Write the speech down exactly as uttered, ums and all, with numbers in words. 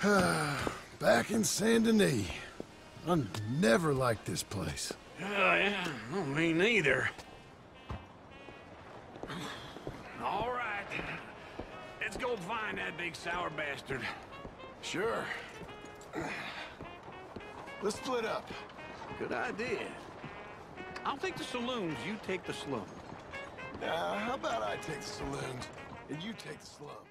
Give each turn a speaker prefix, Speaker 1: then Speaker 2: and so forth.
Speaker 1: Back in Saint Denis. I never liked this place.
Speaker 2: Oh, yeah. Oh, me neither. All right. Let's go find that big sour bastard.
Speaker 1: Sure. Let's split up.
Speaker 2: Good idea. I'll take the saloons, you take the slum.
Speaker 1: Now, how about I take the saloons, and you take the slums?